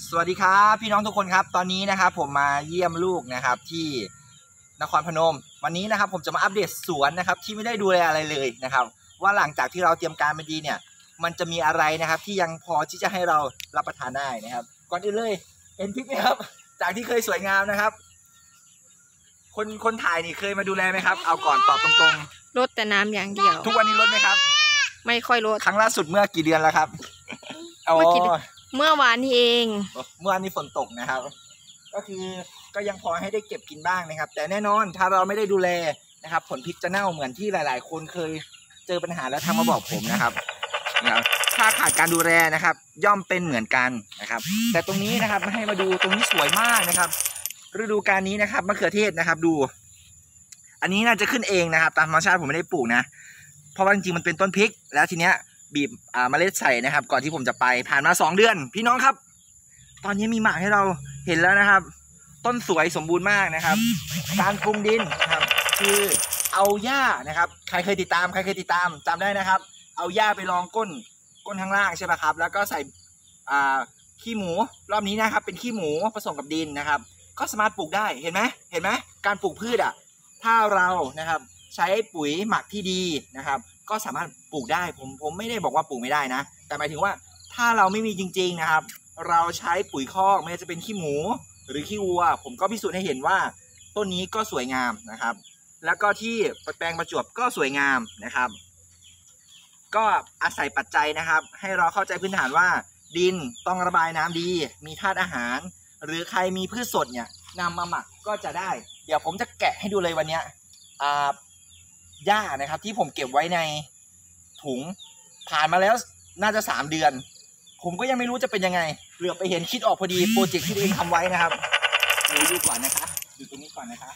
สวัสดีครับพี่น้องทุกคนครับตอนนี้นะครับผมมาเยี่ยมลูกนะครับที่นครพนมวันนี้นะครับผมจะมาอัปเดตสวนนะครับที่ไม่ได้ดูแลอะไรเลยนะครับว่าหลังจากที่เราเตรียมการมาดีเนี่ยมันจะมีอะไรนะครับที่ยังพอที่จะให้เรารับประทานได้นะครับก่อนอื่นเลยเห็นพริกไหมครับจากที่เคยสวยงามนะครับคนถ่ายนี่เคยมาดูแลไหมครับเอาก่อนตอบตรงๆลดแต่น้ำอย่างเดียวทุกวันนี้ลดไหมครับไม่ค่อยลดครั้งล่าสุดเมื่อกี่เดือนแล้วครับเมื่อวานนี้เองเมื่อวานนี้ฝนตกนะครับก็คือก็ยังพอให้ได้เก็บกินบ้างนะครับแต่แน่นอนถ้าเราไม่ได้ดูแลนะครับผลพริกจะเน่าเหมือนที่หลายๆคนเคยเจอปัญหาแล้วทำมาบอกผมนะครับถ้าขาดการดูแลนะครับย่อมเป็นเหมือนกันนะครับแต่ตรงนี้นะครับให้มาดูตรงนี้สวยมากนะครับฤดูกาลนี้นะครับมะเขือเทศนะครับดูอันนี้น่าจะขึ้นเองนะครับตามธรรมชาติผมไม่ได้ปลูกนะเพราะว่าจริงๆมันเป็นต้นพริกแล้วทีเนี้ยบีบเมล็ดใส่นะครับก่อนที่ผมจะไปผ่านมา2 เดือนพี่น้องครับตอนนี้มีหมากให้เราเห็นแล้วนะครับต้นสวยสมบูรณ์มากนะครับการปรุงดินนะครับคือเอาหญ้านะครับใครเคยติดตามจำได้นะครับเอาหญ้าไปรองก้นข้างล่างใช่ไหมครับแล้วก็ใส่ขี้หมูรอบนี้นะครับเป็นขี้หมูผสมกับดินนะครับก็สามารถปลูกได้เห็นไหมการปลูกพืชถ้าเรานะครับใช้ปุ๋ยหมักที่ดีนะครับก็สามารถปลูกได้ผมไม่ได้บอกว่าปลูกไม่ได้นะแต่หมายถึงว่าถ้าเราไม่มีจริงๆนะครับเราใช้ปุ๋ยคอกไม่ว่าจะเป็นขี้หมูหรือขี้วัวผมก็พิสูจน์ให้เห็นว่าต้นนี้ก็สวยงามนะครับแล้วก็ที่แปลงประจวบก็สวยงามนะครับก็อาศัยปัจจัยนะครับให้เราเข้าใจพื้นฐานว่าดินต้องระบายน้ำดีมีธาตุอาหารหรือใครมีพืชสดเนี่ยนำมาหมักก็จะได้เดี๋ยวผมจะแกะให้ดูเลยวันนี้หญ้านะครับที่ผมเก็บไว้ในถุงผ่านมาแล้วน่าจะ3 เดือนผมก็ยังไม่รู้จะเป็นยังไงเหลือไปเห็นคิดออกพอดีโปรเจกต์ที่ตัวเองทำไว้นะครับดูก่อนนะคะดูตรงนี้ก่อนนะคะ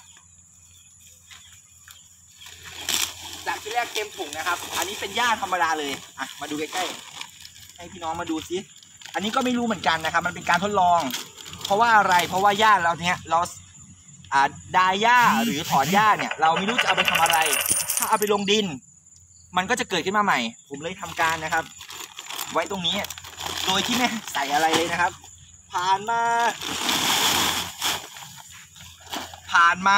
จากที่แรกเต็มถุงนะครับอันนี้เป็นหญ้าธรรมดาเลยมาดูใกล้ๆให้พี่น้องมาดูซิอันนี้ก็ไม่รู้เหมือนกันนะครับมันเป็นการทดลองเพราะว่าอะไรเพราะว่าหญ้าเราเนี้ยเราดายหญ้าหรือถอนหญ้าเนี่ยเราไม่รู้จะเอาไปทำอะไรถ้าเอาไปลงดินมันก็จะเกิดขึ้นมาใหม่ผมเลยทำการนะครับไว้ตรงนี้โดยที่ไม่ใส่อะไรเลยนะครับผ่านมา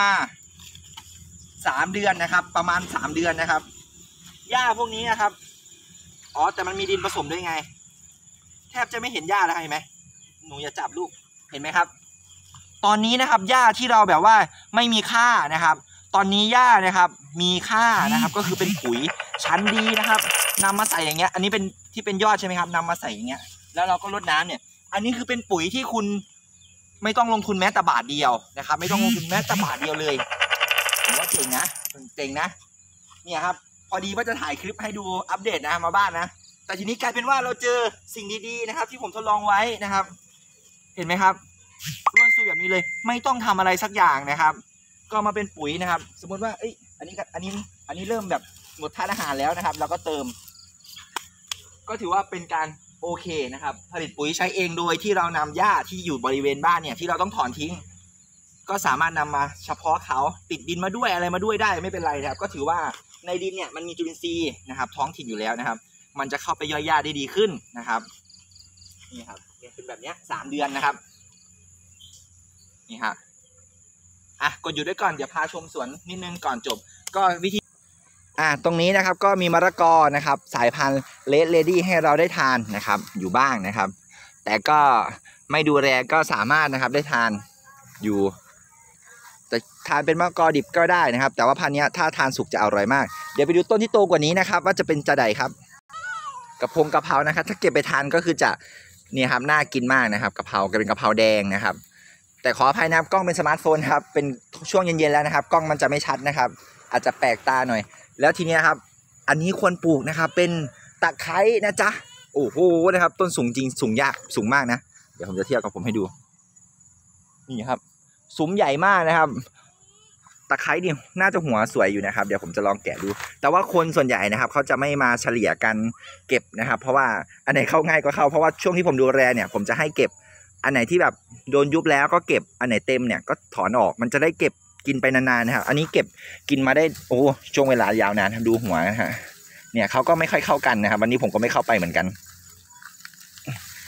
3 เดือนนะครับประมาณ3 เดือนนะครับหญ้าพวกนี้นะครับแต่มันมีดินผสมด้วยไงแทบจะไม่เห็นหญ้าแล้วเห็นไหมหนูอย่าจับลูกเห็นไหมครับตอนนี้นะครับหญ้าที่เราแบบว่าไม่มีค่านะครับตอนนี้หญ้านะครับมีค่านะครับก็คือเป็นปุ๋ยชั้นดีนะครับนำมาใส่อย่างเงี้ยอันนี้เป็นที่เป็นยอดใช่ไหมครับนำมาใส่อย่างเงี้ยแล้วเราก็รดน้ำเนี่ยอันนี้คือเป็นปุ๋ยที่คุณไม่ต้องลงทุนแม้แต่บาทเดียวนะครับไม่ต้องลงทุนแม้แต่บาทเดียวเลยผมว่าเจ๋งนะเนี่ยครับพอดีว่าจะถ่ายคลิปให้ดูอัปเดตนะมาบ้านนะแต่ทีนี้กลายเป็นว่าเราเจอสิ่งดีๆนะครับที่ผมทดลองไว้นะครับเห็นไหมครับร่วนซุยแบบนี้เลยไม่ต้องทำอะไรสักอย่างนะครับก็มาเป็นปุ๋ยนะครับสมมติว่าอันนี้เริ่มแบบหมดธาตุอาหารแล้วนะครับเราก็เติมก็ถือว่าเป็นการโอเคนะครับผลิตปุ๋ยใช้เองโดยที่เรานำหญ้าที่อยู่บริเวณบ้านเนี่ยที่เราต้องถอนทิ้งก็สามารถนำมาเฉพาะเขาติดดินมาด้วยอะไรมาด้วยได้ไม่เป็นไรนะครับก็ถือว่าในดินเนี่ยมันมีจุลินทรีย์นะครับท้องถิ่นอยู่แล้วนะครับมันจะเข้าไปย่อยหญ้าได้ดีขึ้นนะครับนี่ครับเป็นแบบนี้3 เดือนนะครับนี่ฮะกดหยุดด้วยก่อนเดี๋ยวพาชมสวนนิดนึงก่อนจบก็วิธีตรงนี้นะครับก็มีมะละกอนะครับสายพันธุ์เลดเลดี้ให้เราได้ทานนะครับอยู่บ้างนะครับแต่ก็ไม่ดูแลก็สามารถนะครับได้ทานอยู่แต่ทานเป็นมะละกอดิบก็ได้นะครับแต่ว่าพันธุ์นี้ถ้าทานสุกจะอร่อยมากเดี๋ยวไปดูต้นที่โตกว่านี้นะครับว่าจะเป็นจะใดครับกะเพรานะครับถ้าเก็บไปทานก็คือจะเนี่ยครับน่ากินมากนะครับกะเพราเป็นกะเพราแดงนะครับแต่ขออภัยนะครับกล้องเป็นสมาร์ทโฟนครับเป็นช่วงเย็นๆแล้วนะครับกล้องมันจะไม่ชัดนะครับอาจจะแปลกตาหน่อยแล้วทีนี้ครับอันนี้ควรปลูกนะครับเป็นตะไคร้นะจ๊ะโอ้โหนะครับต้นสูงจริงสูงยากสูงมากนะเดี๋ยวผมจะเทียบกับผมให้ดูนี่ครับสูงใหญ่มากนะครับตะไคร้นี่น่าจะหัวสวยอยู่นะครับเดี๋ยวผมจะลองแกะดูแต่ว่าคนส่วนใหญ่นะครับเขาจะไม่มาเฉลี่ยกันเก็บนะครับเพราะว่าอันไหนเข้าง่ายก็เข้าเพราะว่าช่วงที่ผมดูแลเนี่ยผมจะให้เก็บอันไหนที่แบบโดนยุบแล้วก็เก็บอันไหนเต็มเนี่ยก็ถอนออกมันจะได้เก็บกินไปนานๆนะครับอันนี้เก็บกินมาได้ช่วงเวลายาวนานดูหัวนะฮะเนี่ยเขาก็ไม่ค่อยเข้ากันนะครับวันนี้ผมก็ไม่เข้าไปเหมือนกัน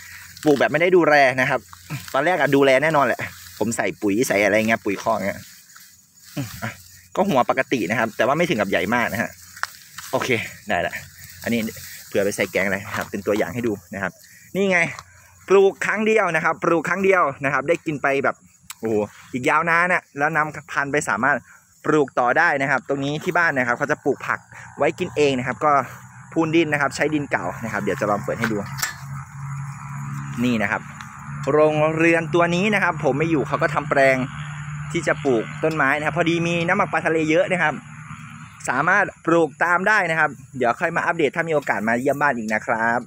ปลูกแบบไม่ได้ดูแลนะครับตอนแรกดูแลแน่นอนแหละผมใส่ปุ๋ยใส่อะไรเงี้ยปุ๋ยคอกเงี้ยก็หัวปกตินะครับแต่ว่าไม่ถึงกับใหญ่มากนะฮะโอเคได้ละอันนี้เผื่อไปใส่แกงอะไรนะครับเป็นตัวอย่างให้ดูนะครับนี่ไงปลูกครั้งเดียวนะครับปลูกครั้งเดียวนะครับได้กินไปแบบโอ้โหอีกยาวนานน่ะแล้วนำพันธุ์ไปสามารถปลูกต่อได้นะครับตรงนี้ที่บ้านนะครับเขาจะปลูกผักไว้กินเองนะครับก็พูนดินนะครับใช้ดินเก่านะครับเดี๋ยวจะลองเปิดให้ดูนี่นะครับโรงเรือนตัวนี้นะครับผมไม่อยู่เขาก็ทำแปลงที่จะปลูกต้นไม้นะครับพอดีมีน้ำหมักปลาทะเลเยอะนะครับสามารถปลูกตามได้นะครับเดี๋ยวค่อยมาอัปเดตถ้ามีโอกาสมาเยี่ยมบ้านอีกนะครับ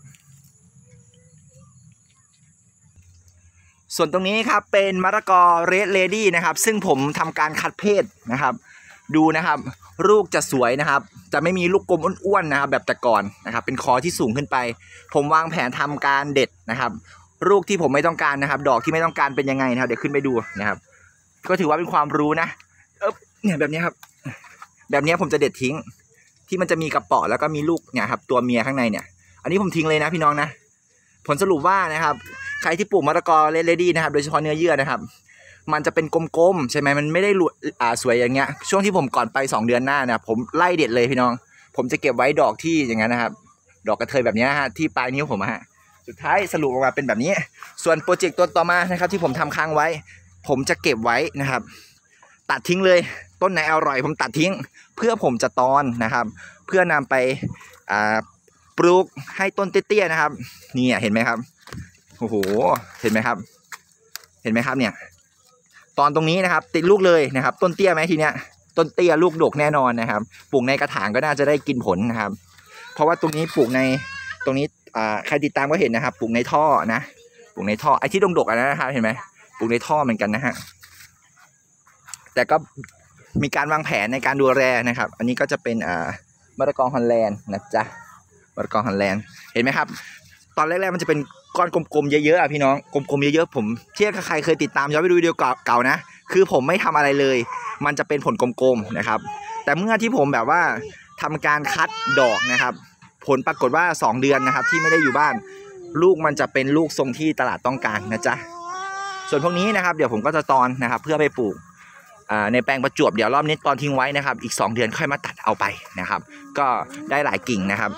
ส่วนตรงนี้ครับเป็นมะละกอเรดเลดี้นะครับซึ่งผมทำการคัดเพศนะครับดูนะครับลูกจะสวยนะครับจะไม่มีลูกกลมอ้วนๆนะครับแบบแต่ก่อนนะครับเป็นคอที่สูงขึ้นไปผมวางแผนทำการเด็ดนะครับลูกที่ผมไม่ต้องการนะครับดอกที่ไม่ต้องการเป็นยังไงนะครับเดี๋ยวขึ้นไปดูนะครับก็ถือว่าเป็นความรู้นะเนี่ยแบบนี้ครับแบบนี้ผมจะเด็ดทิ้งที่มันจะมีกระเป๋อแล้วก็มีลูกเนี่ยครับตัวเมียข้างในเนี่ยอันนี้ผมทิ้งเลยนะพี่น้องนะผลสรุปว่านะครับใครที่ปลูกมะละกอเรดเลดี้นะครับโดยเฉพาะเนื้อเยื่อนะครับมันจะเป็นกลมๆใช่ไหมมันไม่ได้สวยอย่างเงี้ยช่วงที่ผมก่อนไป2เดือนหน้านะผมไล่เด็ดเลยพี่น้องผมจะเก็บไว้ดอกที่อย่างนั้นนะครับดอกกระเทยแบบนี้ฮะที่ปลายนิ้วผมฮะสุดท้ายสรุปออกมาเป็นแบบนี้ส่วนโปรเจกต์ตัวต่อมานะครับที่ผมทำค้างไว้ผมจะเก็บไว้นะครับตัดทิ้งเลยต้นไหนอร่อยผมตัดทิ้งเพื่อผมจะตอนนะครับเพื่อนำไปปลูกให้ต้นเตี้ยๆนะครับนี่เห็นไหมครับโอ้โหเห็นไหมครับเห็นไหมครับเนี่ยตอนตรงนี้นะครับติดลูกเลยนะครับต้นเตี้ยไหมทีเนี้ยต้นเตี้ยลูกดกแน่นอนนะครับปลูกในกระถางก็น่าจะได้กินผลนะครับเพราะว่าตรงนี้ปลูกในตรงนี้ใครติดตามก็เห็นนะครับปลูกในท่อนะปลูกในท่อไอ้ที่ดกๆนะครับเห็นไหมปลูกในท่อเหมือนกันนะฮะแต่ก็มีการวางแผนในการดูแลนะครับอันนี้ก็จะเป็นมะละกอฮอลแลนด์นะจ๊ะมะละกอฮอลแลนด์เห็นไหมครับตอนแรกๆมันจะเป็นก้อนกลมๆเยอะๆพี่น้องกลมๆเยอะๆผมเทียบกับใครเคยติดตามย้อนไปดูวิดีโอเก่านะคือผมไม่ทำอะไรเลยมันจะเป็นผลกลมๆนะครับแต่เมื่อที่ผมแบบว่าทำการคัดดอกนะครับผลปรากฏว่า2เดือนนะครับที่ไม่ได้อยู่บ้านลูกมันจะเป็นลูกทรงที่ตลาดต้องการนะจ๊ะส่วนพวกนี้นะครับเดี๋ยวผมก็จะตอนนะครับเพื่อไปปลูกในแปลงประจวบเดี๋ยวรอบนี้ตอนทิ้งไว้นะครับอีก2เดือนค่อยมาตัดเอาไปนะครับก็ได้หลายกิ่งนะครับ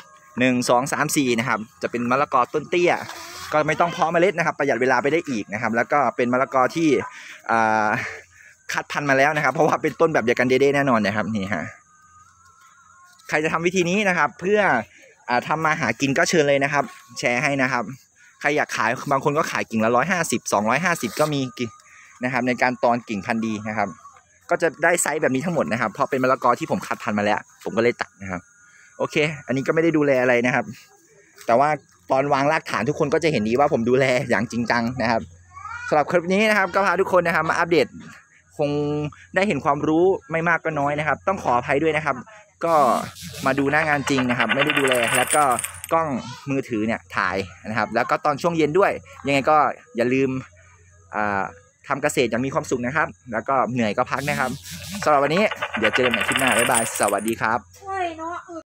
1 2 3 4นะครับจะเป็นมะละกอต้นเตี้ยก็ไม่ต้องเพาะเมล็ดนะครับประหยัดเวลาไปได้อีกนะครับแล้วก็เป็นมะละกอที่คัดพันธุ์มาแล้วนะครับเพราะว่าเป็นต้นแบบเดียวกันเด้ๆแน่นอนนะครับนี่ฮะใครจะทำวิธีนี้นะครับเพื่อทำมาหากินก็เชิญเลยนะครับแชร์ให้นะครับใครอยากขายบางคนก็ขายกิ่งละ150 250ก็มีนะครับในการตอนกิ่งพันธุ์ดีนะครับก็จะได้ไซส์แบบนี้ทั้งหมดนะครับเพราะเป็นมะละกอที่ผมคัดพันธุ์มาแล้วผมก็เลยตัดนะครับโอเคอันนี้ก็ไม่ได้ดูแลอะไรนะครับแต่ว่าตอนวางรากฐานทุกคนก็จะเห็นดีว่าผมดูแลอย่างจริงจังนะครับสำหรับคลิปนี้นะครับก็พาทุกคนนะครับมาอัปเดตคงได้เห็นความรู้ไม่มากก็น้อยนะครับต้องขออภัยด้วยนะครับก็มาดูหน้างานจริงนะครับไม่ได้ดูแลแล้วก็กล้องมือถือเนี่ยถ่ายนะครับแล้วก็ตอนช่วงเย็นด้วยยังไงก็อย่าลืมทำเกษตรอย่างมีความสุขนะครับแล้วก็เหนื่อยก็พักนะครับสำหรับวันนี้เดี๋ยวเจอกันใหม่คลิปหน้าบ๊ายบายสวัสดีครับ